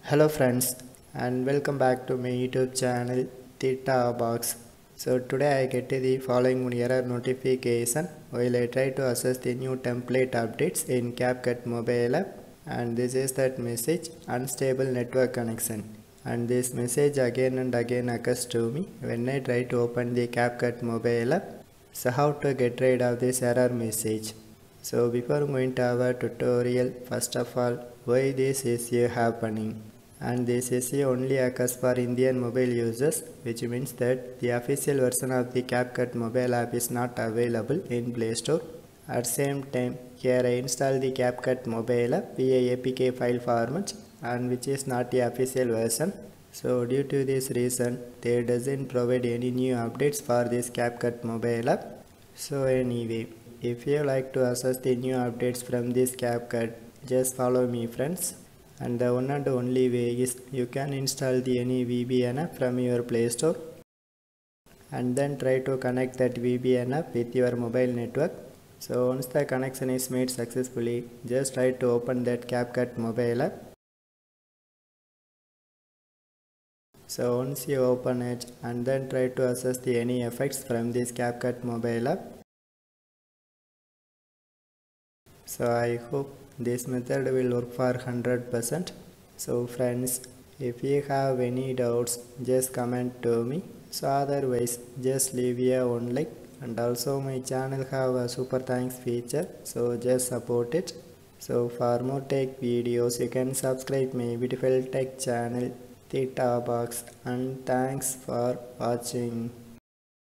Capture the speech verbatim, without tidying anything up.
Hello friends and welcome back to my YouTube channel thik. So today I get the following error notification while I try to access the new template updates in Capcut mobile app, and this is that message unstable network connection, and this message again and again occurs to me when I try to open the Capcut mobile app. So how to get rid of this error message? So before going to our tutorial, first of all, why this issue happening? And this issue only occurs for Indian mobile users, which means that the official version of the Capcut mobile app is not available in Play Store. At same time, here I install the Capcut mobile app via A P K file format, and which is not the official version. So due to this reason, they doesn't provide any new updates for this Capcut mobile app. So anyway, if you like to access the new updates from this Capcut, just follow me friends. And the one and only way is you can install the any V P N app from your Play Store and then try to connect that V P N app with your mobile network. So once the connection is made successfully, just try to open that Capcut mobile app. So once you open it and then try to access the any effects from this Capcut mobile app. So I hope this method will work for one hundred percent. So friends, if you have any doubts, just comment to me. So otherwise, just leave a one like, and also my channel have a super thanks feature, so just support it. So for more tech videos, you can subscribe my beautiful tech channel thik. And thanks for watching.